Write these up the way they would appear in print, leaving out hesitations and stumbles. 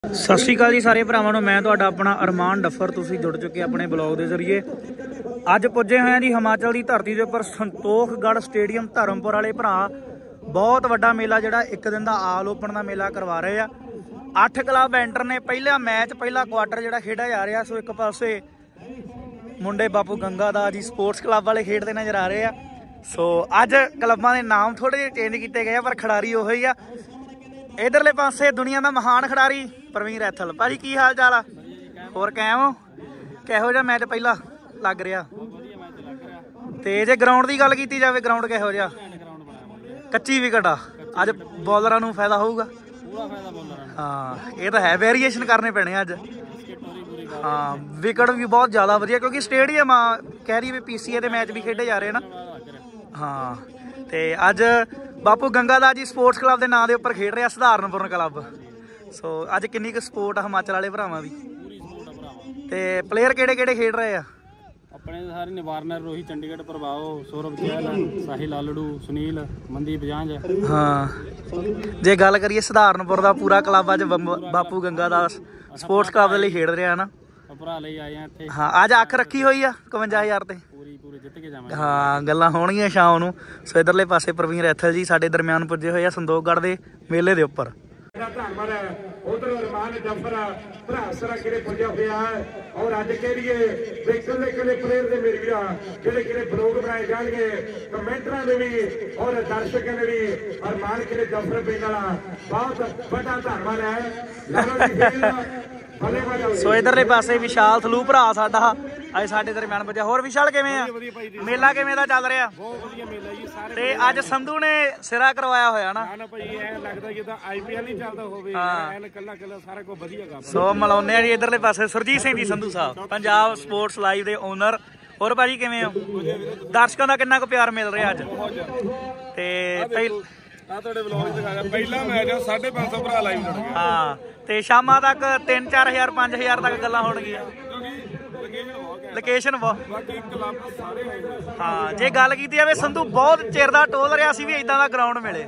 सत श्री अकाल जी सारे भरावां नूं। मैं तुहाडा अपना अरमान डफर, तुसीं जुड़ चुके अपने ब्लॉग के जरिए। अज पुजे हुए जी हिमाचल की धरती के उपर संतोखगढ़ स्टेडियम धर्मपुर वाले भरा। बहुत वड्डा मेला जिहड़ा एक दिन का आल ओपन का मेला करवा रहे आ। 8 क्लब एंटर ने। पहला मैच पहला क्वार्टर जिहड़ा खेडा जा रहा। सो एक पासे मुंडे बापू गंगा दा जी स्पोर्ट्स क्लब वाले खेडते नज़र आ रहे हैं। सो अज क्लबों के नाम थोड़े जे चेंज किए गए पर खिडारी उही आ। इधरले पासे दुनिया का महान खिडारी प्रवीण रैथल। भाजी की हाल चाल आ? होर कैम हो? किहो जिहा मैच पहला लग रहा? तो जे ग्राउंड की गल की जाए, ग्राउंड किहो जिहा? कच्ची विकेट आ। अज बॉलर नूं फायदा होऊगा। हाँ ये तो है, वेरीएशन करने पैने अज। हाँ विकेट भी बहुत ज़्यादा वधिया क्योंकि स्टेडियम आ कह रही भी PCA के मैच भी खेडे जा रहे हैं ना। हाँ तो अज बापू गंगा दा जी स्पोर्ट्स क्लब के नाम के उपर खेड रहा सधारनपुर क्लब। सो अज किन्नी सपोर्ट आ हिमाचल वाले भरावां दी? ते प्लेयर किहड़े किहड़े खेड रहे आ? अपने सारे ने वार्नर, रोहित चंडीगढ़, प्रभाव, सौरभ चहल, साहिल आलड़ू, सुनील, मनदीप जांझ। हाँ जे गल करिए सधारनपुर का पूरा क्लब अज बापू गंगा दा स्पोर्ट्स क्लब के लिए खेड रहा ना। भरा लई आए हैं इत्थे। हाँ अज अख रखी हुई आ 51,000 ते। पूरी जित के जावांगे। हाँ गल्लां होणगियां शाम नूं। सो इधरले पासे प्रवीण रैथल जी साडे दरम्यान पुजे हुए संतोखगढ़ के मेले के उपर। उधर अरमान डफर भरा सरा किरे पुजा हुआ है और अज कह रही है किले प्लेयर ने मेरे वीरा किले ब्लॉग बनाए जाएंगे कमेंटरा ने भी और दर्शकों ने भी अरमान किले डफर पिंड वाला बहुत बड़ा धन्यवाद है। सो इधरले पासे विशाल थलू भरा साडा अज साडे दरम्यान पुजा। होर विशाल किवें आ? मेला किवें दा चल रहा? ते अज संधू ने सिरा करवाया होया ना। सो मिलाउने जी इधरले पासे सुरजीत सिंह जी संधू साहब पंजाब स्पोर्ट्स लाइव के ओनर। होर भाजी किवें हो? दर्शकों का कितना प्यार मिल रहा अज? हाँ तो शामा तक 3-4 हज़ार 5 हज़ार तक गल्लां होणगियां। लोकेशन हाँ जे गल की जाए संधू बहुत चिर दा टोल रहा सी भी इदां दा ग्राउंड मिले।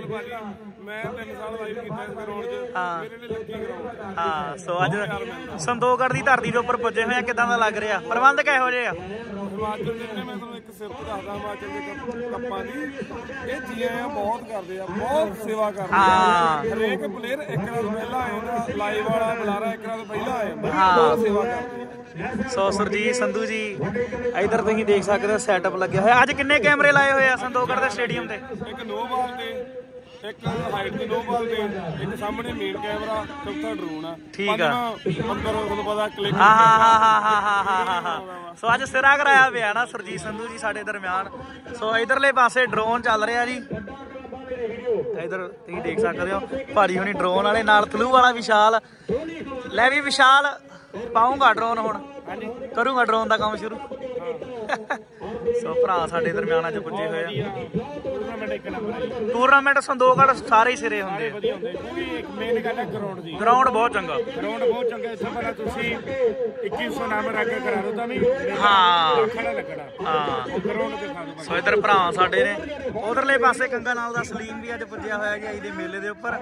हाँ सो अज संतोखगढ़ की धरती के उपर पुजे हुए किदां दा लग रहा? प्रबंध किहो जिहे आ? सो सुरजीत संधू जी इधर तुसीं देख सकते हो सैटअप लगे हुए। अज किन्ने कैमरे लाए हुए आ संतोखगढ़ के स्टेडियम ते? एक हाइट की 2 बाल ते एक सामने मेन कैमरा, चौथा ड्रोन है। ठीक है। अंदर तुहानूं पता क्लिक। हाँ सो अज सिरा कराया पिया ना सुरजीत संधू जी साडे दरम्यान। सो इधरले पासे ड्रोन चल रहा जी। इधर तुसीं देख सकते हो भाजी हुणी ड्रोन वाले नाल थलू वाला विशाल। लै भी विशाल पाऊंगा ड्रोन हुण करूँगा ड्रोन का काम शुरू। सो भरा साडे दरम्यान अज पुजे हुए। टूरनामेंट संतोखगढ़ सारे ही सिरे होंगे। ग्राउंड बहुत चंगा। सो इधर भरा साडे ने उधरले पासे कंगा नाल दा सलीम भी अज पुजया होया जी अज दे मेले दे उपर।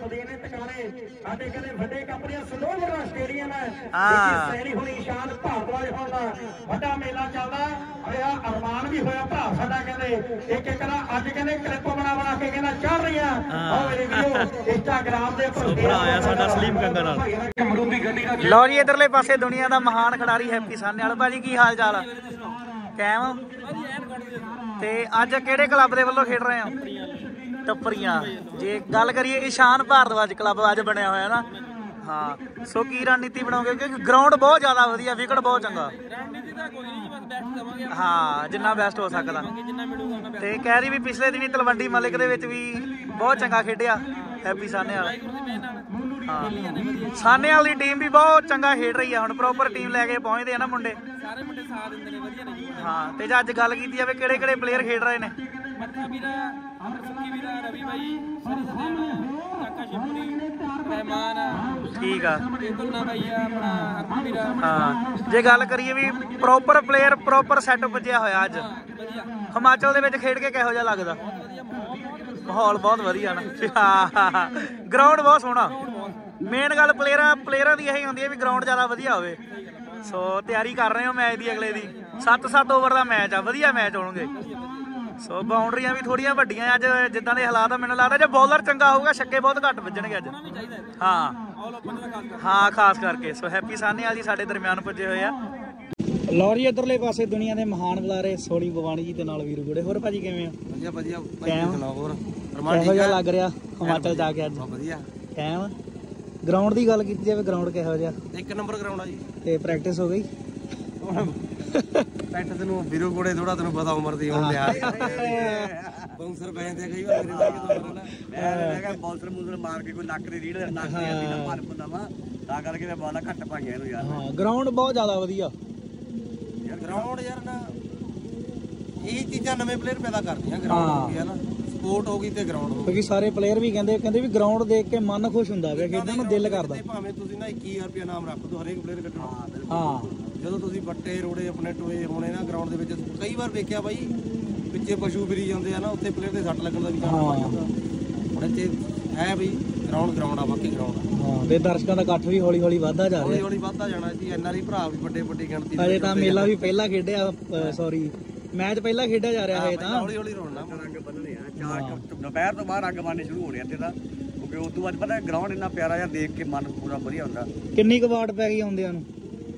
लो जी इधरले पासे दुनिया का महान खिडारी हैप्पी सान्याल। भाजी की हाल चाल? कैम ते अज किहड़े क्लब के वल्लों खेड रहे हो? टप्परियां। जे गल करिए ईशान भारद्वाज क्लब अज बनया होया ना। हाँ सो की रणनीति बनाओगे क्योंकि ग्राउंड बहुत ज़्यादा वधिया, विकेट बहुत चंगा। हाँ जिन्ना बेस्ट हो सकता। तो कह रही भी पिछले दिन तलवंडी मलिक दे विच भी बहुत चंगा खेडिया हैप्पी सान्याल। हाँ सान्याल की टीम भी बहुत चंगा खेड रही है। हुण प्रॉपर टीम लैके पहुँचते हैं ना मुंडे। हाँ तो अज गल की जाए किहड़े प्लेयर खेड रहे हैं? ठीक है। हाँ जे गल करिए भी प्रॉपर प्लेयर प्रॉपर सैटअप बजिया होया अज हिमाचल दे विच खेड के किहो जिहा लगदा? माहौल बहुत वधिया ना। ग्राउंड बहुत सोहना। ਮੇਨ ਗੱਲ ਪਲੇਅਰਾਂ ਦੀ ਇਹੀ ਹੁੰਦੀ ਹੈ ਵੀ ਗਰਾਊਂਡ ਜ਼ਿਆਦਾ ਵਧੀਆ ਹੋਵੇ। ਸੋ ਤਿਆਰੀ ਕਰ ਰਹੇ ਹੋ ਮੈਚ ਦੀ ਅਗਲੇ ਦੀ। 7-7 ਓਵਰ ਦਾ ਮੈਚ ਆ, ਵਧੀਆ ਮੈਚ ਹੋਣਗੇ। ਸੋ ਬਾਉਂਡਰੀਆਂ ਵੀ ਥੋੜੀਆਂ ਵੱਡੀਆਂ ਅੱਜ, ਜਿੱਦਾਂ ਦੇ ਹਾਲਾਤ ਆ ਮੈਨੂੰ ਲੱਗਦਾ ਜੇ ਬੌਲਰ ਚੰਗਾ ਹੋਊਗਾ ਛੱਕੇ ਬਹੁਤ ਘੱਟ ਵੱਜਣਗੇ ਅੱਜ। ਹਾਂ ਖਾਸ ਕਰਕੇ। ਸੋ ਹੈਪੀ ਸਾਹਨੇਵਾਲ ਜੀ ਸਾਡੇ ਦਰਮਿਆਨ ਪੁੱਜੇ ਹੋਏ ਆ। ਲਓ ਜੀ ਇੱਧਰਲੇ ਪਾਸੇ ਦੁਨੀਆ ਦੇ ਮਹਾਨ ਬੁਲਾਰੇ ਸੋਨੀ ਬਵਾਨੀ ਜੀ ਤੇ ਨਾਲ ਵੀਰੂ ਗੁੜੇ। ਹੋਰ ਭਾਜੀ ਕਿਵੇਂ ਹੋ? ਵਧੀਆ ਵਧੀਆ ਹੋਰ ਕਿਹੋ ਜਿਹਾ ਲੱਗ ਰਿਹਾ ਹਿਮਾਚਲ ਜਾ ਕੇ ਅੱਜ? ਵਧੀਆ ਟਾਈਮ। ਗਰਾਊਂਡ ਦੀ ਗੱਲ ਕੀਤੀ ਜਾਵੇ, ਗਰਾਊਂਡ ਕਿਹੋ ਜਿਹਾ? 1 ਨੰਬਰ ਗਰਾਊਂਡ ਆ ਜੀ। ਤੇ ਪ੍ਰੈਕਟਿਸ ਹੋ ਗਈ? ਪ੍ਰੈਕਟਿਸ ਨੂੰ ਵੀਰੂ ਕੋਲੇ ਥੋੜਾ ਤੈਨੂੰ ਪਤਾ ਉਮਰ ਦੀ ਹੁਣ ਲਿਆ ਬਾਉਂਸਰ ਪੈ ਜਾਂਦੇ ਕਈ ਵਾਰ ਮੇਰੇ ਮੈਂ ਕਿਹਾ ਬਾਉਂਸਰ ਮੂਸਰ ਮਾਰ ਕੇ ਕੋਈ ਨੱਕ ਦੀ ਰੀੜ ਨੱਕ ਦੀ ਅੱਧੀ ਦਾ ਭਰ ਪੁੰਦਾ ਵਾ, ਤਾਂ ਕਰਕੇ ਮੈਂ ਬਾਲਾ ਘੱਟ ਭਾਗਿਆ ਇਹਨੂੰ ਯਾਰ। ਹਾਂ ਗਰਾਊਂਡ ਬਹੁਤ ਜ਼ਿਆਦਾ ਵਧੀਆ ਯਾਰ ਗਰਾਊਂਡ ਯਾਰ ਨਾ ਇਹ ਚੀਜ਼ਾਂ ਨਵੇਂ ਪਲੇਅਰ ਪੈਦਾ ਕਰਦੀਆਂ। ਗਰਾਊਂਡ ਹੋ ਗਿਆ ਨਾ, ਸਪੋਰਟ ਹੋ ਗਈ ਤੇ ਗਰਾਊਂਡ ਹੋ ਗਈ। ਕਿਉਂਕਿ ਸਾਰੇ ਪਲੇਅਰ ਵੀ ਕਹਿੰਦੇ ਵੀ ਗਰਾਊਂਡ ਦੇਖ ਕੇ ਮਨ ਖੁਸ਼ ਹੁੰਦਾ ਵੇ, ਖੇਡਣ ਨੂੰ ਦਿਲ ਕਰਦਾ। ਭਾਵੇਂ ਤੁਸੀਂ ਨਾ 21000 ਰੁਪਏ ਨਾਮ ਰੱਖ ਦੋ ਹਰੇਕ ਪਲੇਅਰ ਕੱਢਣਾ। ਹਾਂ ਜਦੋਂ ਤੁਸੀਂ ਬੱਟੇ ਰੋੜੇ ਆਪਣੇ ਟੋਏ ਹੋਣੇ ਨਾ ਗਰਾਊਂਡ ਦੇ ਵਿੱਚ, ਕਈ ਵਾਰ ਵੇਖਿਆ ਬਾਈ ਪਿੱਛੇ ਪਸ਼ੂ ਫਿਰੀ ਜਾਂਦੇ ਆ ਨਾ, ਉੱਥੇ ਪਲੇਅਰ ਦੇ ਸੱਟ ਲੱਗਣ ਦਾ ਵੀ ਕਾਰਨ ਬਣ ਜਾਂਦਾ। ਹੁਣ ਇੱਥੇ ਹੈ ਬਈ ਗਰਾਊਂਡ ਆ, ਬਾਕੀ ਗਰਾਊਂਡ ਆ। ਹਾਂ ਤੇ ਦਰਸ਼ਕਾਂ ਦਾ ਇਕੱਠ ਵੀ ਹੌਲੀ ਹੌਲੀ ਵੱਧਦਾ ਜਾ ਰਿਹਾ। ਹੌਲੀ ਵੱਧਦਾ ਜਾਣਾ ਜੀ। ਐਨਆਰਆਈ ਭਰਾ ਵੀ ਵੱਡੀ ਗਿਣਤੀ ਅਜੇ ਤਾਂ ਮੇਲਾ ਵੀ ਪਹਿਲਾਂ ਖੇਡਿਆ, ਸੌਰੀ ਮੈਚ ਪਹਿਲਾਂ ਖੇਡਿਆ ਜਾ ਰਿਹਾ ਹੈ। ਤਾਂ ਹੌਲੀ ਹੌਲੀ ਰੋਣਾ ਰੰਗ ਬੰਨਣੇ ਆ। 4 ਦੁਪਹਿਰ ਤੋਂ ਬਾਅਦ ਰੰਗ ਬੰਨਣੇ ਸ਼ੁਰੂ ਹੋਣੇ ਇੱਥੇ ਤਾਂ, ਕਿਉਂਕਿ ਉਸ ਤੋਂ ਬਾਅਦ ਪਤਾ ਗਰਾਊਂਡ ਇੰਨਾ ਪਿਆਰਾ ਜਿਹਾ ਦੇਖ ਕੇ ਮਨ ਪੂਰਾ ਵਧੀਆ ਹੁੰਦਾ। ਕਿੰਨੀ ਕੁ ਵਾਟ ਪੈ ਗਈ ਆਉਂਦਿਆਂ ਨੂੰ?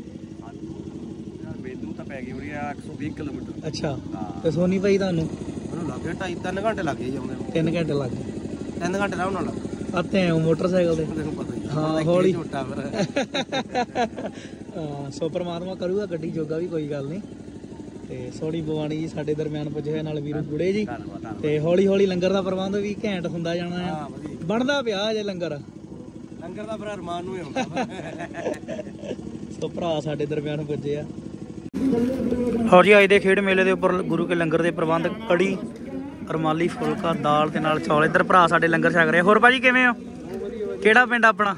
ਮੈਨੂੰ ਤਾਂ ਪੈ ਗਈ ਹੋਣੀ ਆ 120 ਕਿਲੋਮੀਟਰ। ਅੱਛਾ ਤੇ ਸੋਨੀ ਭਾਈ ਤੁਹਾਨੂੰ? ਉਹਨੂੰ ਲੱਗ ਗਿਆ 2.5-3 ਘੰਟੇ ਲੱਗ ਗਏ ਜੀ ਆਉਂਦੇ ਨੂੰ। 3 ਘੰਟੇ ਲੱਗ ਗਏ? 3 ਘੰਟੇ ਲਾਉਣ ਨਾਲ ਆਤੇ ਆਏ ਮੋਟਰਸਾਈਕਲ ਤੇ? ਤੈਨੂੰ ਪਤਾ ਹੀ ਹਾਂ ਹੌਲੀ। ਝੋਟਾ ਫਿਰ ਸੋ ਪਰਮਾਤਮਾ ਕਰੂਗਾ ਗੱਡੀ ਜੋਗਾ ਵੀ, ਕੋਈ ਗੱਲ ਨਹੀਂ। ਤੇ ਸੋਨੀ ਬਵਾਨੀ ਜੀ ਸਾਡੇ ਦਰਮਿਆਨ ਪੁੱਜੇ ਹੋਏ, ਨਾਲ ਵੀਰੂ ਗੁੜੇ ਜੀ। ਤੇ ਹੌਲੀ ਹੌਲੀ ਲੰਗਰ ਦਾ ਪ੍ਰਬੰਧ ਵੀ ਘੈਂਟ ਹੁੰਦਾ ਜਾਣਾ ਆ, ਬਣਦਾ ਪਿਆ ਜੇ ਲੰਗਰ ਦਾ ਫਿਰ ਅਰਮਾਨ ਨੂੰ ਹੀ ਹੁੰਦਾ। ਸੋ ਭਰਾ ਸਾਡੇ ਦਰਮਿਆਨ ਪੁੱਜੇ ਆ। ਹੋ ਜੀ ਅੱਜ ਦੇ ਖੇਡ ਮੇਲੇ ਦੇ ਉੱਪਰ ਗੁਰੂ ਕੇ ਲੰਗਰ ਦੇ ਪ੍ਰਬੰਧ, ਕੜੀ, ਰਮਾਲੀ ਫੁਲਕਾ, ਦਾਲ ਤੇ ਨਾਲ ਚੌਲ। ਇੱਧਰ ਭਰਾ ਸਾਡੇ ਲੰਗਰ ਛਕ ਰਹੇ। ਹੋਰ ਭਾਜੀ ਕਿਵੇਂ ਹੋ? ਕਿਹੜਾ ਪਿੰਡ ਆਪਣਾ?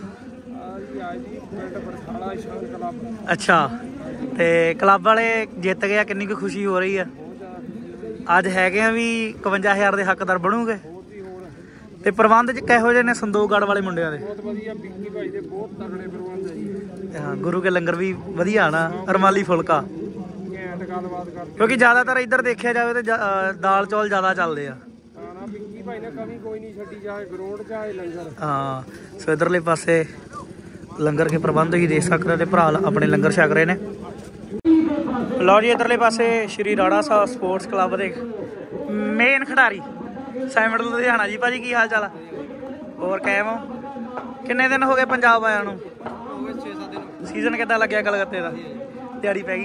ਅੱਛਾ ਤੇ ਕਲੱਬ ਵਾਲੇ ਜਿੱਤ ਗਏ ਆ, ਕਿੰਨੀ ਕੁ ਖੁਸ਼ੀ ਹੋ ਰਹੀ ਆ? ਅੱਜ ਹੈਗੇ ਆ ਵੀ 51000 ਦੇ ਹੱਕਦਾਰ ਬਣੂਗੇ। ਤੇ ਪ੍ਰਬੰਧ ਚ ਕਿਹੋ ਜਿਹੇ ਨੇ ਸੰਦੋਖਗੜ੍ਹ ਵਾਲੇ ਮੁੰਡਿਆਂ ਦੇ? ਬਹੁਤ ਵਧੀਆ, ਬਿੱਕੀ ਭਾਈ ਦੇ ਬਹੁਤ ਤਗੜੇ ਪ੍ਰਬੰਧ ਹੈ ਜੀ। ਹਾਂ ਗੁਰੂ ਕੇ ਲੰਗਰ ਵੀ ਵਧੀਆ ਨਾ, ਰਮਾਲੀ ਫੁਲਕਾ। ਘੈਂਟ ਗੱਲਬਾਤ ਕਰਦੇ, ਕਿਉਂਕਿ ਜ਼ਿਆਦਾਤਰ ਇੱਧਰ ਦੇਖਿਆ ਜਾਵੇ ਤੇ ਦਾਲ ਚੌਲ ਜ਼ਿਆਦਾ ਚੱਲਦੇ ਆ। ਹਾਂ ਬਿੱਕੀ ਭਾਈ ਨੇ ਕਮੀ ਕੋਈ ਨਹੀਂ ਛੱਡੀ, ਚਾਹੇ ਗਰਾਊਂਡ ਚਾਹੇ ਲੰਗਰ। ਹਾਂ ਸੋ ਇੱਧਰਲੇ ਪਾਸੇ ਲੰਗਰ ਕੇ ਪ੍ਰਬੰਧ ਹੀ ਦੇਖ ਸਕਦੇ ਤੇ ਭਰਾ ਆਪਣੇ ਲੰਗਰ ਛਕ ਰਹੇ ਨੇ। ਲਓ ਜੀ ਇੱਧਰਲੇ ਪਾਸੇ ਸ਼੍ਰੀ ਰਾੜਾ ਸਾਹਿਬ ਸਪੋਰਟਸ ਕਲੱਬ ਦੇ ਮੇਨ ਖਿਡਾਰੀ ਸਾਈਮੰਡ ਲੁਧਿਆਣਾ ਜੀ। ਭਾਜੀ ਕੀ ਹਾਲ ਚਾਲ ਆ? ਹੋਰ ਕਾਇਮ ਹੋ? ਕਿੰਨੇ ਦਿਨ ਹੋ ਗਏ ਪੰਜਾਬ ਆਇਆ ਨੂੰ? 6-7 ਦਿਨ। ਸੀਜ਼ਨ ਕਿੱਦਾਂ ਲੱਗਿਆ ਕਲਕੱਤੇ ਦਾ? ਦਿਹਾੜੀ ਪੈ ਗਈ।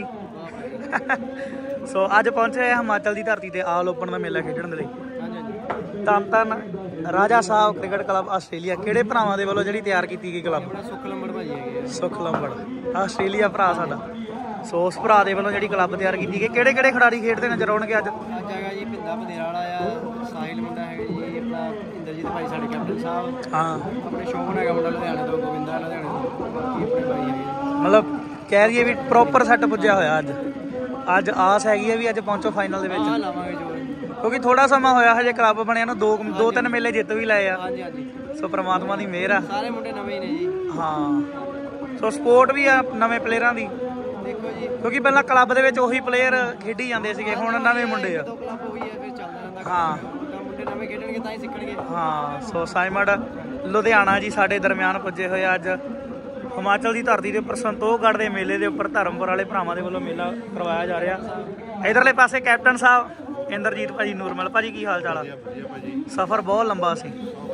ਸੋ ਅੱਜ ਪਹੁੰਚੇ ਹਿਮਾਚਲ ਦੀ ਧਰਤੀ ਤੇ ਆਲ ਓਪਨ ਦਾ ਮੇਲਾ ਖੇਡਣ ਦੇ ਲਈ। ਧੰਨ Raja Sahib cricket club Australia. ਕਿਹੜੇ ਭਰਾਵਾਂ ਦੇ ਵੱਲੋਂ ਜਿਹੜੀ ਤਿਆਰ ਕੀਤੀ ਗਈ ਕਲੱਬ? ਸੁੱਖ ਲੰਬੜ ਭਾਈ ਹੈਗੇ। ਸੁੱਖ ਲੰਬੜ ਆਸਟ੍ਰੇਲੀਆ ਭਰਾ ਸਾਡਾ। ਸੋ ਉਸ ਭਰਾ ਦੇ ਵੱਲੋਂ ਜਿਹੜੀ ਕਲੱਬ ਤਿਆਰ ਕੀਤੀ ਗਈ। ਕਿਹੜੇ ਕਿਹੜੇ ਖਿਡਾਰੀ ਖੇਡਦੇ ਨਜ਼ਰ ਆਉਣਗੇ ਅੱਜ? ਅੱਜ ਹੈਗਾ ਜੀ ਭਿੰਦਾ ਬਧੇਰਾ ਵਾਲਾ ਆ, ਸਾਹਿਲ ਮੁੰਡਾ ਹੈਗਾ ਜੀ ਆਪਣਾ, ਇੰਦਰਜੀਤ ਭਾਈ ਸਾਡੇ ਕੈਪਟਨ ਸਾਹਿਬ। ਹਾਂ ਆਪਣੇ ਸ਼ੋਭਨ ਹੈਗਾ ਮੁੰਡਾ ਲੁਧਿਆਣੇ ਤੋਂ, ਗੋਬਿੰਦਾ ਲੁਧਿਆਣੇ ਤੋਂ, ਬਾਕੀ ਆਪਣੇ ਭਾਈ ਹੈਗੇ। ਮਤਲਬ ਕਹਿ ਦਈਏ ਵੀ ਪ੍ਰੋਪਰ ਸੈੱਟ ਪੁੱਜਿਆ ਹੋਇਆ ਅੱਜ ਆਸ ਹੈਗੀ ਹੈ ਵੀ ਅੱਜ ਪਹੁੰਚੋ ਫਾਈਨਲ ਦੇ ਵਿੱਚ। ਹਾਂ ਲਾਵਾਂਗੇ ਜੋਰ, ਕਿਉਂਕਿ ਥੋੜਾ ਸਮਾਂ ਹੋਇਆ ਹਜੇ ਕਲੱਬ ਬਣਿਆ ਨੂੰ, 2-3 ਮੇਲੇ ਜਿੱਤ ਵੀ ਲਏ ਆ। ਹਾਂਜੀ ਹਾਂਜੀ ਸੋ ਪ੍ਰਮਾਤਮਾ ਦੀ ਮਿਹਰ ਆ। ਸਾਰੇ ਮੁੰਡੇ ਨਵੇਂ ਹੀ ਨੇ ਜੀ। ਹਾਂ ਸੋ ਸਪੋਰਟ ਵੀ ਆ ਨਵੇਂ ਪਲੇਅਰਾਂ ਦੀ, ਦੇਖੋ ਜੀ ਕਿਉਂਕਿ ਪਹਿਲਾਂ ਕਲੱਬ ਦੇ ਵਿੱਚ ਉਹੀ ਪਲੇਅਰ ਖੇਡੀ ਜਾਂਦੇ ਸੀਗੇ, ਹੁਣ ਨਵੇਂ ਮੁੰਡੇ ਆ। ਦੋ ਕਲੱਬ ਹੋਈ ਹੈ ਫਿਰ ਚੱਲਦਾ ਰਹਿੰਦਾ। ਹਾਂ ਮੁੰਡੇ ਨਵੇਂ ਖੇਡਣਗੇ ਤਾਂ ਹੀ ਸਿੱਖਣਗੇ। ਹਾਂ ਸੋ ਸਾਈਮੰਡ ਲੁਧਿਆਣਾ ਜੀ ਸਾਡੇ ਦਰਮਿਆਨ ਪੁੱਜੇ ਹੋਏ ਅੱਜ ਹਿਮਾਚਲ ਦੀ ਧਰਤੀ ਦੇ ਉੱਪਰ ਸੰਤੋਖਗੜ੍ਹ ਦੇ ਮੇਲੇ ਦੇ ਉੱਪਰ ਧਰਮਪੁਰ ਵਾਲੇ ਭਰਾਵਾਂ ਦੇ ਵੱਲੋਂ ਮੇਲਾ ਕਰਵਾਇਆ ਜਾ ਰਿਹਾ। ਇਧਰਲੇ ਪਾਸੇ ਕੈਪਟਨ ਸਾਹਿਬ ਇੰਦਰਜੀਤ ਭਾਜੀ ਨੂਰਮਲ। ਭਾਜੀ ਕੀ ਹਾਲ ਚਾਲ ਆ? ਸਫ਼ਰ ਬਹੁਤ ਲੰਬਾ ਸੀ।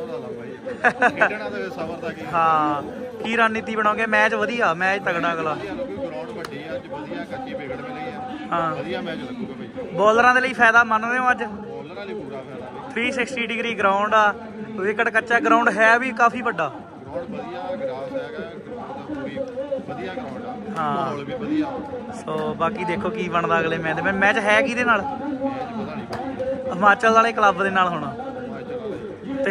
ਹਾਂ ਕੀ ਰਣਨੀਤੀ ਬਣਾਓਗੇ? ਮੈਚ ਵਧੀਆ, ਮੈਚ ਤਗੜਾ ਅਗਲਾ। ਹਾਂ ਬੋਲਰਾਂ ਦੇ ਲਈ ਫਾਇਦਾ ਮੰਨਦੇ ਹੋ ਅੱਜ? 360 ਡਿਗਰੀ ਗਰਾਊਂਡ ਆ, ਵਿਕਟ ਕੱਚਾ ਗਰਾਊਂਡ ਹੈ ਵੀ ਕਾਫੀ ਵੱਡਾ। ਹਾਂ ਸੋ ਬਾਕੀ ਦੇਖੋ ਕੀ ਬਣਦਾ ਅਗਲੇ ਮੈਚ ਦੇ। ਮੈਚ ਹੈ ਕਿਹਦੇ ਨਾਲ? ਹਿਮਾਚਲ ਵਾਲੇ ਕਲੱਬ ਦੇ ਨਾਲ ਹੋਣਾ। ਤੇ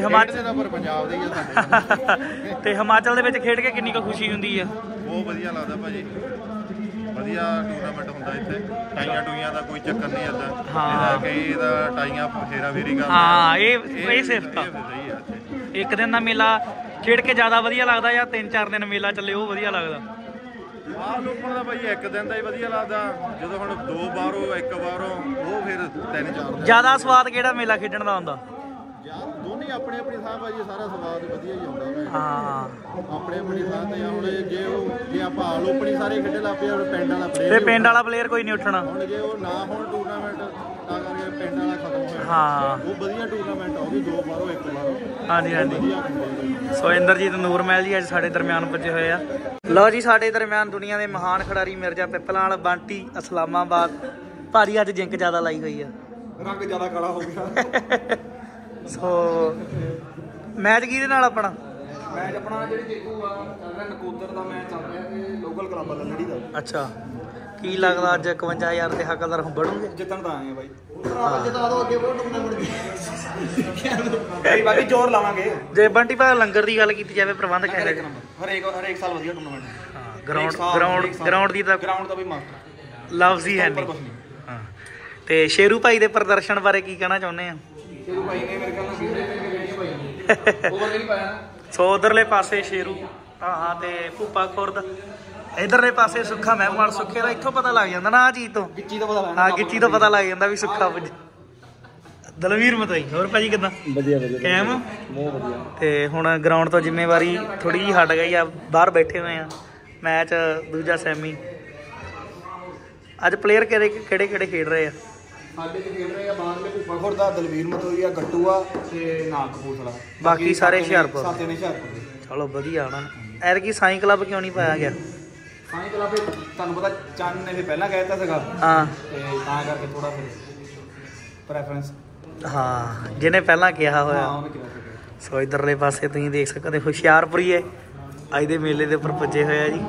ਹਿਮਾਚਲ ਦੇ ਵਿੱਚ ਖੇਡ ਕੇ ਕਿੰਨੀ ਕੁ ਖੁਸ਼ੀ ਹੁੰਦੀ ਆ? ਬਹੁਤ ਵਧੀਆ ਲੱਗਦਾ ਭਾਜੀ, ਵਧੀਆ ਟੂਰਨਾਮੈਂਟ ਹੁੰਦਾ ਇੱਥੇ। ਟਾਈਆਂ ਟੂਈਆਂ ਦਾ ਕੋਈ ਚੱਕਰ ਨਹੀਂ ਆਦਾ। ਹਾਂ ਕਈ ਦਾ ਟਾਈਆਂ ਫੇਰਾ ਫੇਰੀ ਕਰ। ਹਾਂ ਇਹ ਸਿਫਤ ਆ। ਇੱਕ ਦਿਨ ਦਾ ਮੇਲਾ ਖੇਡ ਕੇ ਜ਼ਿਆਦਾ ਵਧੀਆ ਲੱਗਦਾ ਜਾਂ 3-4 ਦਿਨ ਮੇਲਾ ਚੱਲੇ ਉਹ ਵਧੀਆ ਲੱਗਦਾ? ਆਲ ਓਪਨ ਦਾ ਭਾਈ ਇੱਕ ਦਿਨ ਦਾ ਹੀ ਵਧੀਆ ਲੱਗਦਾ, ਜਦੋਂ ਹੁਣ 2 ਵਾਰੋਂ 1 ਵਾਰੋਂ ਉਹ ਫਿਰ 3-4 ਦਿਨ। ਜ਼ਿਆਦਾ ਸਵਾਦ ਕਿਹੜਾ ਮੇਲਾ ਖੇਡਣ ਦਾ ਹੁੰਦਾ? ਯਾਰ ਦੋਨੇ ਆਪਣੀ ਆਪਣੀ ਥਾਂ ਭਾਜੀ, ਸਾਰਾ ਸਵਾਦ ਵਧੀਆ ਹੀ ਆਉਂਦਾ ਵਾ। ਹਾਂ ਆਪਣੇ ਆਪਣੀ ਥਾਂ ਤੇ ਹੁਣ ਜੇ ਆਪਾਂ ਆਲ ਓਪਨ ਹੀ ਸਾਰੇ ਖੇਡੇ ਲੱਗ ਪਏ, ਹੁਣ ਪਿੰਡ ਵਾਲਾ ਪਲੇਅਰ ਤੇ ਪਿੰਡ ਵਾਲਾ ਪਲੇਅਰ ਕੋਈ ਨਹੀਂ ਉੱਠਣਾ। ਹੁਣ ਜੇ ਉਹ ਨਾ ਹੁਣ ਟੂਰਨਾਮੈਂਟ ਤਾਂ ਕਰਕੇ ਪਿੰਡ ਵਾਲਾ ਖਤਮ ਹੋਇਆ। ਹਾਂ ਉਹ ਵਧੀਆ ਟੂਰਨਾਮੈਂਟ ਆ, ਉਹ ਵੀ 2 ਵਾਰੋਂ 1 ਵਾਰੋਂ ਹਾਂਜੀ ਹਾਂਜੀ। ਵਧੀਆ ਖੇਡਦੇ। ਸੋ ਇੰਦਰਜੀਤ ਨੂਰਮਹਿਲ ਜੀ ਅੱਜ ਸਾਡੇ ਦਰਮਿਆਨ ਪੁੱਜੇ ਹੋਏ ਆ। ਲਓ ਜੀ, ਸਾਡੇ ਦਰਮਿਆਨ ਦੁਨੀਆ ਦੇ ਮਹਾਨ ਖਿਡਾਰੀ ਮਿਰਜ਼ਾ ਪਿੱਪਲਾਲ, ਬੰਟੀ ਇਸਲਾਮਾਬਾਦ। ਭਾਰੀ ਅੱਜ ਜਿੰਕ ਜ਼ਿਆਦਾ ਲਾਈ ਹੋਈ ਆ, ਰੰਗ ਜ਼ਿਆਦਾ ਕਾਲਾ ਹੋ ਗਿਆ। ਸੋ ਮੈਚ ਕਿਹਦੇ ਨਾਲ ਆਪਣਾ? ਮੈਚ ਆਪਣਾ ਜਿਹੜੀ ਜੇਤੂ ਆ ਚੱਲ ਰਿਹਾ ਨਕੋਦਰ ਦਾ ਮੈਚ ਚੱਲ ਰਿਹਾ ਤੇ ਲੋਕਲ ਕਲੱਬ ਦਾ ਲੜੀ ਦਾ। ਅੱਛਾ, ਕੀ ਲੱਗਦਾ ਅੱਜ 51,000 ਦੇ ਹੱਕਦਾਰ ਬਣੂਗੇ? ਜਿੱਤਣ ਤਾਂ ਆਏ ਆ ਬਾਈ। ਜਿਤਾ ਦੋ ਅੱਗੇ ਬਹੁਤ ਟੂਰਨਾਮੈਂਟ ਦੀ ਬਾਕੀ ਜ਼ੋਰ ਲਾਵਾਂਗੇ। ਜੇ ਬੰਟੀ ਭਾਅ ਲੰਗਰ ਦੀ ਗੱਲ ਕੀਤੀ ਜਾਵੇ, ਪ੍ਰਬੰਧ ਕਿਹੋ ਜਿਹਾ? ਹਰੇਕ ਸਾਲ ਵਧੀਆ ਟੂਰਨਾਮੈਂਟ। ਹਾਂ, ਗਰਾਊਂਡ ਦੀ ਤਾਂ ਗਰਾਊਂਡ ਦਾ ਵੀ ਮਾਸਟਰ ਲਫ਼ਜ਼ ਹੀ ਹੈ ਨਹੀਂ। ਹਾਂ, ਤੇ ਸ਼ੇਰੂ ਭਾਈ ਦੇ ਪ੍ਰਦਰਸ਼ਨ ਬਾਰੇ ਕੀ ਕਹਿਣਾ ਚਾਹੁੰਦੇ ਆ? ਸ਼ੇਰੂ ਭਾਈ ਨੇ ਮੇਰੇ ਖਿਆਲ ਨਾਲ ਸੀਰੇ ਤੇ ਗਏ ਭਾਈ ਓਵਰ ਨਹੀਂ ਪਾਇਆ। ਸੋ ਉਧਰਲੇ ਪਾਸੇ ਸ਼ੇਰੂ ਹਾਂ ਤੇ ਭੂਪਾ ਖੁਰਦ, ਇਧਰਲੇ ਪਾਸੇ ਸੁੱਖਾ ਮਹਿਮਾਨ। ਸੁੱਖੇ ਦਾ ਇੱਥੋਂ ਪਤਾ ਲੱਗ ਜਾਂਦਾ ਨਾ, ਆ ਚੀਜ਼ ਤੋਂ ਗਿੱਚੀ ਤੋਂ ਪਤਾ ਲੱਗਦਾ। ਹਾਂ, ਗਿੱਚੀ ਤੋਂ ਪਤਾ ਲੱਗ ਜਾਂਦਾ ਵੀ ਸੁੱਖਾ ਪੁੱਜ। ਦਲਵੀਰ ਮਤਈ ਹੋਰ ਭਾਜੀ ਕਿੱਦਾਂ? ਵਧੀਆ ਵਧੀਆ ਕੈਮ ਬਹੁਤ ਵਧੀਆ। ਤੇ ਹੁਣ ਗਰਾਊਂਡ ਤੋਂ ਜ਼ਿੰਮੇਵਾਰੀ ਥੋੜੀ ਜਿਹੀ ਹਟ ਗਈ ਆ, ਬਾਹਰ ਬੈਠੇ ਹੋਏ ਆ। ਮੈਚ ਦੂਜਾ ਸੈਮੀ। ਅੱਜ ਪਲੇਅਰ ਕਿਹੜੇ ਕਿਹੜੇ ਖੇਡ ਰਹੇ ਆ? ਸਾਡੇ ਚ ਖੇਡ ਰਹੇ ਆ ਬਾਹਰਲੇ ਭੁੱਪਾ ਖੁਰਦ ਦਾ, ਦਲਵੀਰ ਮਤੋਈ ਆ, ਗੱਟੂ ਆ ਤੇ ਨਾਗ ਕਪੂਰਥਲਾ। ਬਾਕੀ ਸਾਰੇ ਹੁਸ਼ਿਆਰਪੁਰ। ਸਾਤੇ ਨੇ ਹੁਸ਼ਿਆਰਪੁਰ। ਚਲੋ ਵਧੀਆ ਆਣਾ। ਐਤਕੀ ਸਾਈਂ ਕਲੱਬ ਕਿਉਂ ਨਹੀਂ ਪਾਇਆ ਗਿਆ? ਸਾਈਂ ਕਲੱਬ ਤੁਹਾਨੂੰ ਪਤਾ ਚੰਨ ਨੇ ਪਹਿਲਾਂ ਕਹਿ ਦਿੱਤਾ ਸੀਗਾ ਹਾਂ ਤੇ ਤਾਂ ਕਰਕੇ ਥੋੜਾ ਫਿਰ ਪ੍ਰੈਫਰੈਂਸ। ਹਾਂ, ਜਿਹਨੇ ਪਹਿਲਾਂ ਕਿਹਾ ਹੋਇਆ। ਉਹਨੇ ਕਿਹਾ ਸੀਗਾ। ਸੋ ਇਧਰਲੇ ਪਾਸੇ ਤੁਸੀਂ ਦੇਖ ਸਕਦੇ ਹੁਸ਼ਿਆਰਪੁਰੀਏ ਅੱਜ ਦੇ ਮੇਲੇ ਦੇ ਉੱਪਰ ਪੁੱਜੇ ਹੋਏ ਆ ਜੀ।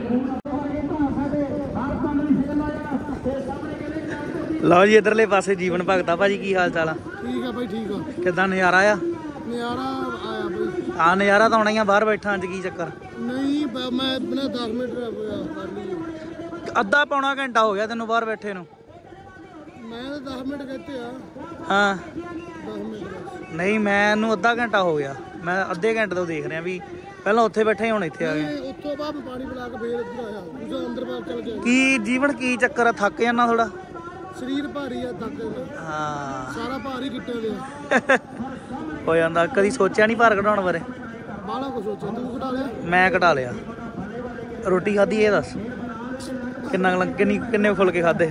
ਲਓ ਜੀ, ਇਧਰਲੇ ਪਾਸੇ ਜੀਵਨ ਭਗਤਾ। ਭਾਜੀ ਕੀ ਹਾਲ ਚਾਲ ਆ? ਠੀਕ ਆ ਬਾਈ, ਠੀਕ ਆ। ਕਿੱਦਾਂ ਨਜ਼ਾਰਾ ਆ? ਨਜ਼ਾਰਾ ਆਇਆ ਬਾਈ। ਆ ਨਜ਼ਾਰਾ ਤਾਂ ਆਉਣਾ ਹੀ ਆ, ਬਾਹਰ ਬੈਠਾ ਅੱਜ ਕੀ ਚੱਕਰ? ਨਹੀਂ ਮੈਂ ਬਿਨਾਂ 10 ਮਿੰਟ ਕਰ ਲਈ। ਅੱਧਾ ਪੌਣਾ ਘੰਟਾ ਹੋ ਗਿਆ ਤੈਨੂੰ ਬਾਹਰ ਬੈਠੇ ਨੂੰ। ਮੈਂ ਤਾਂ 10 ਮਿੰਟ ਕਹਤੇ ਆ। ਹਾਂ 10 ਮਿੰਟ ਨਹੀਂ, ਮੈਨੂੰ ਅੱਧਾ ਘੰਟਾ ਹੋ ਗਿਆ। ਮੈਂ ਅੱਧੇ ਘੰਟੇ ਤੋਂ ਦੇਖ ਰਿਹਾ ਵੀ ਪਹਿਲਾਂ ਉੱਥੇ ਬੈਠੇ ਹੁਣ ਇੱਥੇ ਆ ਗਏ। ਉੱਥੋਂ ਬਾਅਦ ਪਾਣੀ ਪਿਲਾ ਕੇ ਫੇਰ ਇੱਧਰ ਆਇਆ। ਦੂਜਾ ਅੰਦਰ ਬਾਹਰ ਚੱਲ ਗਿਆ। ਕੀ ਜੀਵਨ ਕੀ ਚੱਕਰ ਆ? ਥੱਕ ਜਾਣਾ ਥੋੜਾ? ਸਰੀਰ ਭਾਰੀ ਆ, ਤੱਕ ਹਾਂ ਸਾਰਾ ਭਾਰੀ ਕਿੱਟੇ ਦੇ ਆ। ਹੋ ਜਾਂਦਾ। ਕਦੀ ਸੋਚਿਆ ਨਹੀਂ ਭਾਰ ਘਟਾਉਣ ਬਾਰੇ? ਬਾਹਲਾ ਕੁਝ ਸੋਚਿਆ। ਤੂੰ ਘਟਾ ਲਿਆ? ਮੈਂ ਘਟਾ ਲਿਆ। ਰੋਟੀ ਖਾਧੀ ਇਹ ਦੱਸ ਕਿੰਨੇ ਫੁੱਲ ਕੇ ਖਾਧੇ?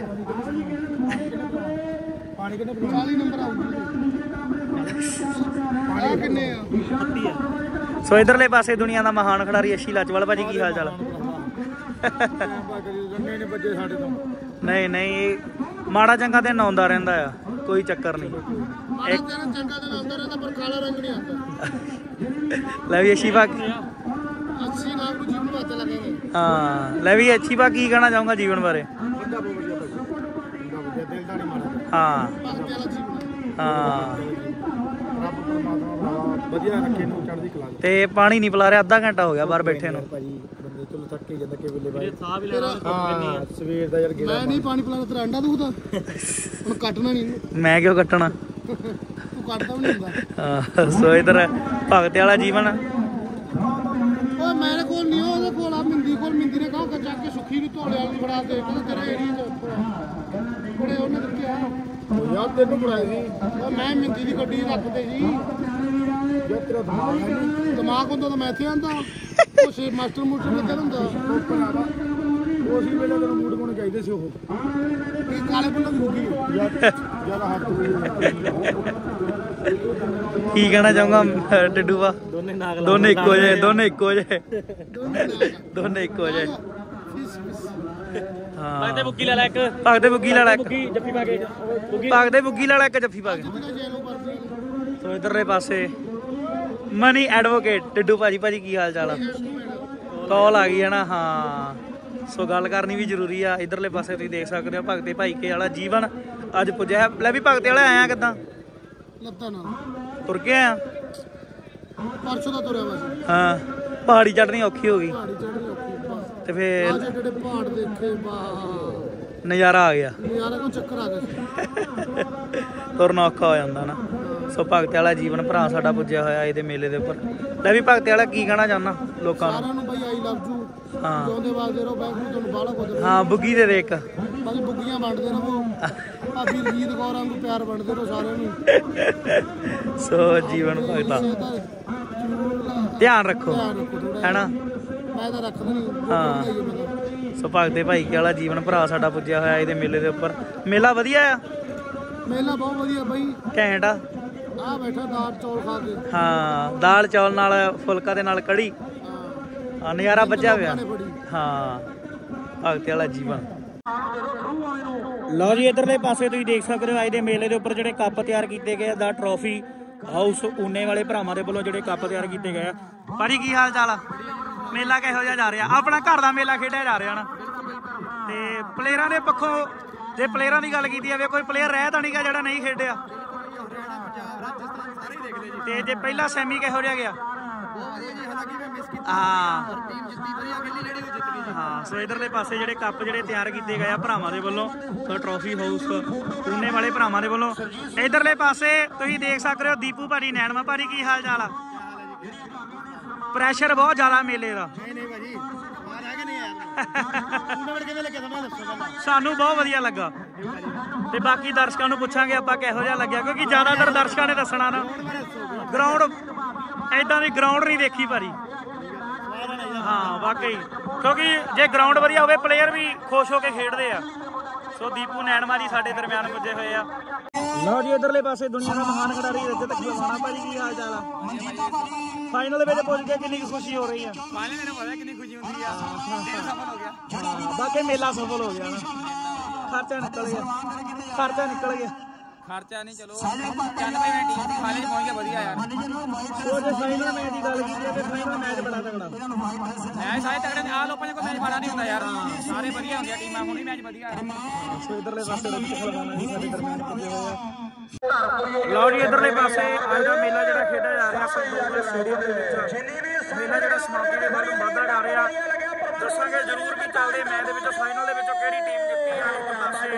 ਪਾਣੀ ਕਿੰਨੇ? 40 ਨੰਬਰ ਆਉਂਦਾ। ਪਾਣੀ ਕਿੰਨੇ ਆ? ਸੋ ਇਧਰਲੇ ਪਾਸੇ ਦੁਨੀਆ ਦਾ ਮਹਾਨ ਖਿਡਾਰੀ ਅਸ਼ੀ ਲਾਚਵਾਲ। ਭਾਜੀ ਕੀ ਹਾਲ ਚਾਲ? ਰੰਗੇ ਨੇ ਵੱਜੇ ਸਾਡੇ ਤੋਂ। ਨਹੀਂ ਨਹੀਂ, ਮਾੜਾ ਚੰਗਾ ਦਿਨ ਆਉਂਦਾ ਰਹਿੰਦਾ ਆ, ਕੋਈ ਚੱਕਰ ਨਹੀਂ। ਮਾੜਾ ਦਿਨ ਚੰਗਾ ਦਿਨ ਆਉਂਦਾ ਰਹਿੰਦਾ, ਪਰ ਕਾਲਾ ਰੰਗ ਨਹੀਂ ਆਉਂਦਾ। ਲੈ ਵੀ ਅਸ਼ੀ ਭਾ। 80 ਨਾਮ ਨੂੰ ਜੀਵਨ ਵਾਸਤੇ ਲੱਗੇਗਾ। ਹਾਂ ਲੈ ਵੀ ਅਸ਼ੀ ਭਾ, ਕੀ ਕਹਿਣਾ ਚਾਹੂੰਗਾ ਜੀਵਨ ਬਾਰੇ? ਬੰਦਾ ਬਹੁਤ ਵਧੀਆ ਭਾਈ। ਬੰਦਾ ਵਧੀਆ, ਦਿਲ ਦਾ ਨਹੀਂ ਮਾੜਾ। ਹਾਂ ਭਗਤ ਵਾਲਾ ਜੀਵਨ। ਹਾਂ, ਰੱਬ ਪਰਮਾਤਮਾ ਵਧੀਆ ਰੱਖੇ ਨੂੰ ਚੜ੍ਹਦੀ ਕਲਾ। ਤੇ ਪਾਣੀ ਨਹੀਂ ਪਿਲਾ ਰਿਹਾ, ਅੱਧਾ ਘੰਟਾ ਹੋ ਗਿਆ ਬਾਹਰ ਬੈਠੇ ਨੂੰ। ਭਾਜੀ ਬੰਦੇ ਚਲੋ ਥੱਕ ਕੇ ਜਾਂਦਾ ਕਿ ਵੇਲੇ ਬਾਈ। ਸਾਹ ਵੀ ਲੈਣਾ। ਹਾਂ ਸਵੇਰ ਦਾ ਯਾਰ ਗੇੜਾ। ਮੈਂ ਨਹੀਂ ਪਾਣੀ ਪਿਲਾਣਾ, ਤੇਰਾ ਅੰਡਾ ਦੁਖਦਾ ਹੁਣ ਕੱਟਣਾ ਨਹੀਂ। ਮੈਂ ਕਿਉਂ ਕੱਟਣਾ? ਤੂੰ ਕੱਟਦਾ ਵੀ ਨਹੀਂ ਹੁੰਦਾ। ਹਾਂ, ਸੋ ਇਧਰ ਭਗਤ ਵਾਲਾ ਜੀਵਨ। ਓਏ ਮੇਰੇ ਕੋਲ ਨਹੀਂ, ਉਹਦੇ ਕੋਲ ਆ ਮਿੰਦੀ ਕੋਲ। ਮਿੰਦੀ ਨੇ ਕਹਾ ਚੱਕ ਕੇ ਸੁੱਖੀ ਨੂੰ ਧੋਲੇ ਵਾਲੀ ਫੜਾ ਦੇ, ਕਹਿੰਦਾ ਤੇਰਾ ਏਰੀਆ ਚ ਬੜੇ ਉਹਨੇ ਦਿੱਤੇ ਆ ਯਾਰ। ਤੈਨੂੰ ਬਣਾਏ ਸੀ ਮੈਂ ਮਿੰਦੀ ਦੀ ਗੱਡੀ ਰੱਖਦੇ ਸੀ। ਯਾਰ ਤੇਰਾ ਦਿਮਾਗ ਹੁੰਦਾ ਤਾਂ ਮੈਂ ਇੱਥੇ ਆਂਦਾ। ਉਹ ਸੇ ਮਾਸਟਰ ਮੂਟਰ ਲੱਗਾ ਹੁੰਦਾ ਉਸੇ ਵੇਲੇ ਤੈਨੂੰ ਮੂਡ ਕੋਣ ਚਾਹੀਦੇ ਸੀ। ਉਹ ਇਹ ਕਾਲੇ ਬੁੱਲਾਂ ਦੀ ਮੁੱਗੀ ਯਾਰ ਹੱਥ ਕੀ ਕਹਿਣਾ ਚਾਹੂੰਗਾ ਟਿੱਡੂ ਵਾ? ਦੋਨੇ ਇੱਕੋ ਜਿਹੇ, ਦੋਨੇ ਇੱਕੋ ਜਿਹੇ, ਦੋਨੇ ਇੱਕੋ ਜਿਹੇ। ਹਾਂ ਭਗਦੇ ਬੁੱਗੀ ਲੈ ਲੈ ਇੱਕ, ਭਗਦੇ ਬੁੱਗੀ ਲੈ ਲੈ ਇੱਕ ਜੱਫੀ ਪਾ ਕੇ, ਭਗਦੇ ਬੁੱਗੀ ਲੈ ਲੈ ਇੱਕ ਜੱਫੀ ਪਾ ਕੇ। ਸੋ ਇਧਰਲੇ ਪਾਸੇ ਮਨੀ ਐਡਵੋਕੇਟ ਟਿੱਡੂ ਭਾਜੀ। ਭਾਜੀ ਕੀ ਹਾਲ ਚਾਲ ਆ? ਕਾਲ ਆ ਗਈ ਹੈ ਨਾ? ਹਾਂ, ਸੋ ਗੱਲ ਕਰਨੀ ਵੀ ਜ਼ਰੂਰੀ ਆ। ਇਧਰਲੇ ਪਾਸੇ ਤੁਸੀਂ ਦੇਖ ਸਕਦੇ ਹੋ ਭਗਤੇ ਭਾਈਕੇ ਵਾਲਾ ਜੀਵਨ ਅੱਜ ਪੁੱਜਿਆ। ਲੈ ਵੀ ਭਗਤੇ ਵਾਲਾ ਆਇਆ ਕਿੱਦਾਂ? ਲੱਤਾਂ ਨਾਲ ਤੁਰ ਕੇ ਆਇਆ? ਪਰਸੋਂ ਦਾ ਤੁਰਿਆ ਵਾ ਸੀ। ਹਾਂ, ਪਹਾੜੀ ਚੜ੍ਹਨੀ ਔਖੀ ਹੋ ਗਈ ਪਹਾੜੀ ਚੜ੍ਹਨੀ ਔਖੀ। ਤੇ ਫੇਰ ਜਿਹੜੇ ਪਹਾੜ ਦੇਖੇ ਵਾਹ, ਨਜ਼ਾਰਾ ਆ ਗਿਆ। ਨਜ਼ਾਰਾ ਕੋ ਚੱਕਰ ਆ ਗਿਆ ਸੀ। ਤੁਰਨਾ ਔਖਾ ਹੋ ਜਾਂਦਾ ਨਾ। ਸੋ ਭਗਤੇ ਵਾਲਾ ਜੀਵਨ ਭਰਾ ਸਾਡਾ ਪੁੱਜਿਆ ਹੋਇਆ ਇਹਦੇ ਮੇਲੇ ਦੇ ਉੱਪਰ। ਲੈ ਵੀ ਭਗਤੇ ਵਾਲਾ ਕੀ ਕਹਿਣਾ ਚਾਹੁੰਦਾ ਲੋਕਾਂ ਨੂੰ? ਸਾਰਿਆਂ ਨੂੰ ਬਈ ਆਈ ਲਵ ਯੂ। ਹਾਂ ਜਿਉਂਦੇ ਵਾਸਤੇ ਰਹੋ, ਬੈਠੋ ਤੁਹਾਨੂੰ ਬਾਹਲਾ ਕੁਝ। ਹਾਂ ਬੁੱਗੀ ਦੇ ਦੇ ਇੱਕ ਬਾਕੀ ਬੁੱਗੀਆਂ ਵੰਡਦੇ ਰਹੋ, ਭਾਬੀ ਰਜੀਤ ਕੌਰਾਂ ਨੂੰ ਪਿਆਰ ਵੰਡਦੇ ਰਹੋ ਸਾਰਿਆਂ ਨੂੰ। ਸੋ ਜੀਵਨ ਭਗਤਾ ਧਿਆਨ ਰੱਖੋ ਹੈਨਾ। ਮੈਂ ਤਾਂ ਰੱਖਦਾ ਨਹੀਂ। ਹਾਂ ਸੋ ਭਗਤੇ ਭਾਈ ਵਾਲਾ ਜੀਵਨ ਭਰਾ ਸਾਡਾ ਪੁੱਜਿਆ ਹੋਇਆ ਇਹਦੇ ਮੇਲੇ ਦੇ ਉੱਪਰ। ਮੇਲਾ ਵਧੀਆ ਆ, ਮੇਲਾ ਬਹੁਤ ਵਧੀਆ ਬਈ, ਘੈਂਟ ਆ। ਆ ਬੈਠਾ ਦਾਲ ਚੌਲ ਖਾ ਕੇ। ਹਾਂ ਦਾਲ ਚੌਲ ਨਾਲ ਫੁਲਕਾ ਦੇ ਨਾਲ ਕੜੀ, ਹਾਂ ਨਜ਼ਾਰਾ ਵੱਜਿਆ ਹੋਇਆ। ਹਾਂ ਭਗਤੇ ਵਾਲਾ ਜੀਵਨ। ਲਓ ਜੀ ਇਧਰਲੇ ਪਾਸੇ ਤੁਸੀਂ ਦੇਖ ਸਕਦੇ ਹੋ ਅੱਜ ਦੇ ਮੇਲੇ ਦੇ ਉੱਪਰ ਜਿਹੜੇ ਕੱਪ ਤਿਆਰ ਕੀਤੇ ਗਏ ਦਾ ਟਰੋਫੀ ਹਾਊਸ ਊਨੇ ਵਾਲੇ ਭਰਾਵਾਂ ਦੇ ਵੱਲੋਂ ਜਿਹੜੇ ਕੱਪ ਤਿਆਰ ਕੀਤੇ ਗਏ ਆ। ਭਾਜੀ ਕੀ ਹਾਲ ਚਾਲ ਆ? ਮੇਲਾ ਕਿਹੋ ਜਿਹਾ ਜਾ ਰਿਹਾ? ਆਪਣਾ ਘਰ ਦਾ ਮੇਲਾ ਖੇਡਿਆ ਜਾ ਰਿਹਾ ਨਾ। ਤੇ ਪਲੇਅਰਾਂ ਦੇ ਪੱਖੋਂ ਜੇ ਪਲੇਅਰਾਂ ਦੀ ਗੱਲ ਕੀਤੀ ਜਾਵੇ, ਕੋਈ ਪਲੇਅਰ ਰਹਿ ਤਾਂ ਨਹੀਂਗਾ ਜਿਹੜਾ ਨਹੀਂ ਖੇਡਿਆ। ਤੇ ਜੇ ਪਹਿਲਾ ਸੈਮੀ ਕਿਹੋ ਜਿਹਾ ਗਿਆ? ਹਾਂ ਸੋ ਇਧਰਲੇ ਪਾਸੇ ਜਿਹੜੇ ਕੱਪ ਜਿਹੜੇ ਤਿਆਰ ਕੀਤੇ ਗਏ ਆ ਭਰਾਵਾਂ ਦੇ ਵੱਲੋਂ, ਸੋ ਟਰੋਫੀ ਹਾਊਸ ਊਨੇ ਵਾਲੇ ਭਰਾਵਾਂ ਦੇ ਵੱਲੋਂ। ਇਧਰਲੇ ਪਾਸੇ ਤੁਸੀਂ ਦੇਖ ਸਕਦੇ ਹੋ ਦੀਪੂ ਭਾਜੀ, ਨੈਣਮਾ ਭਾਜੀ ਕੀ ਹਾਲ ਚਾਲ ਆ? ਪ੍ਰੈਸ਼ਰ ਬਹੁਤ ਜ਼ਿਆਦਾ ਮੇਲੇ ਦਾ। ਸਾਨੂੰ ਬਹੁਤ ਵਧੀਆ ਲੱਗਾ ਤੇ ਬਾਕੀ ਦਰਸ਼ਕਾਂ ਨੂੰ ਪੁੱਛਾਂਗੇ ਆਪਾਂ ਕਿਹੋ ਜਿਹਾ ਲੱਗਿਆ, ਕਿਉਂਕਿ ਜ਼ਿਆਦਾਤਰ ਦਰਸ਼ਕਾਂ ਨੇ ਦੱਸਣਾ ਨਾ। ਗਰਾਊਂਡ ਏਦਾਂ ਦੀ ਗਰਾਊਂਡ ਨਹੀਂ ਦੇਖੀ ਭਾਜੀ। ਹਾਂ ਵਾਕਈ, ਕਿਉਂਕਿ ਜੇ ਗਰਾਊਂਡ ਵਧੀਆ ਹੋਵੇ ਪਲੇਅਰ ਵੀ ਖੁਸ਼ ਹੋ ਕੇ ਖੇਡਦੇ ਆ। ਸੋ ਦੀਪੂ ਨੈਣਮਾ ਜੀ ਸਾਡੇ ਦਰਮਿਆਨ ਪੁੱਜੇ ਹੋਏ ਆ। ਲਓ ਜੀ ਇਧਰਲੇ ਪਾਸੇ ਦੁਨੀਆ ਦਾ ਮਹਾਨ ਖਿਡਾਰੀ ਰਜਤ ਖਲਵਾਣਾ ਭਾਜੀ ਕੀ ਹਾਲ ਚਾਲ ਆ? ਫਾਈਨਲ ਦੇ ਵਿੱਚ ਪੁੱਜ ਕੇ ਕਿੰਨੀ ਖੁਸ਼ੀ ਹੋ ਰਹੀ ਆ? ਫਾਈਨਲ ਮੈਨੂੰ ਪਤਾ ਕਿੰਨੀ ਖੁਸ਼ੀ ਹੁੰਦੀ ਆ। ਸਫਲ ਹੋ ਗਿਆ ਬਾਕੀ ਮੇਲਾ ਸਫਲ ਹੋ ਗਿਆ ਨਾ। ਖਰਚਾ ਨਿਕਲ ਗਿਆ, ਖਰਚਾ ਨਿਕਲ ਗਿਆ। ਖਰਚਾ ਨਹੀਂ, ਚਲੋ 95 ਮਿੰਟ ਟੀਮ ਦੀ ਫਾਈਨਲ ਪਹੁੰਚ ਗਿਆ, ਵਧੀਆ ਯਾਰ। ਉਹ ਜੇ ਫਾਈਨਲ ਮੈਚ ਦੀ ਗੱਲ ਕੀਤੀ ਤੇ ਫਾਈਨਲ ਮੈਚ ਬੜਾ ਤਗੜਾ। ਮੈਚ ਸਾਰੇ ਤਗੜੇ ਨੇ, ਆ ਲੋਕਾਂ ਕੋਲ ਮੈਚ ਮਾੜਾ ਨਹੀਂ ਹੁੰਦਾ ਯਾਰ, ਸਾਰੇ ਵਧੀਆ ਹੁੰਦੀਆਂ ਟੀਮਾਂ। ਹੁਣ ਹੀ ਮੈਚ ਵਧੀਆ ਆ। ਸੋ ਇਧਰਲੇ ਪਾਸੇ ਰਜਤ ਖਲਵਾਣਾ ਜੀ ਸਾਡੇ ਦਰਮਿਆਨ ਪੁੱਜੇ ਹੋਏ ਆ। ਲਓ ਜੀ ਇਧਰਲੇ ਪਾਸੇ ਅੱਜ ਦਾ ਮੇਲਾ ਜਿਹੜਾ ਖੇਡਿਆ ਜਾ ਰਿਹਾ ਸੰਤੋਖ ਸਟੇਡੀਅਮ ਦੇ ਵਿੱਚ, ਮੇਲਾ ਜਿਹੜਾ ਸਮਾਪਤੀ ਦੇ ਵੱਲ ਵਧਦਾ ਜਾ ਰਿਹਾ। ਦੱਸਾਂਗੇ ਜ਼ਰੂਰ ਵੀ ਚੱਲਦੇ ਮੈਚ ਦੇ ਵਿੱਚ ਫਾਈਨਲ ਦੇ ਵਿੱਚੋਂ ਕਿਹੜੀ ਟੀਮ ਜਿੱਤੀ ਆ। ਇੱਕ ਪਾਸੇ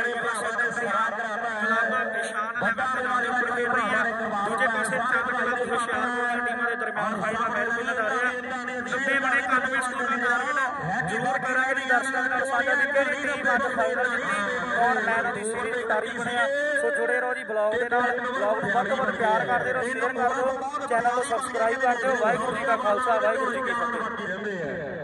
ਪੰਜਾਬ ਦੇ ਉੱਪਰ ਖੇਡ ਰਹੀ ਹੈ, ਦੂਜੇ ਪਾਸੇ ਚੱਲ ਕਲੱਬ ਹੁਸ਼ਿਆਰਪੁਰ ਦੀਆਂ ਟੀਮਾਂ ਦੇ ਦਰਮਿਆਨ ਫਾਈਨਲ ਮੈਚ ਖੇਡਿਆ ਜਾ ਰਿਹਾ। ਲੰਬੇ ਬਣੇ 91 ਸਕੋਰ ਦਾ ਟਾਰਗੇਟ ਜ਼ਰੂਰ ਕਰਾਂਗੇ ਜੀ ਦਰਸ਼ਕਾਂ ਦੇ ਨਾਲ ਸਾਂਝਾ ਵੀ ਕਿਹੜੀ ਟੀਮ ਅੱਜ ਫਾਈਨਲ ਜਿੱਤੀ ਔਰ ਮੈਚ ਦੀ ਸੀਰੀਜ਼ ਤਾਰੀਖ ਬਣਿਆ। ਸੋ ਜੁੜੇ ਰਹੋ ਜੀ ਬਲੌਗ ਦੇ ਨਾਲ, ਬਲੌਗ ਨੂੰ ਵੱਧ ਤੋਂ ਵੱਧ ਪਿਆਰ ਕਰਦੇ ਰਹੋ, ਸ਼ੇਅਰ ਕਰ ਦਿਓ, ਚੈਨਲ ਨੂੰ ਸਬਸਕ੍ਰਾਈਬ ਕਰ ਦਿਓ। ਵਾਹਿਗੁਰੂ ਜੀ ਕਾ ਖਾਲਸਾ, ਵਾਹਿਗੁਰੂ ਜੀ ਕੀ ਫਤਿਹ।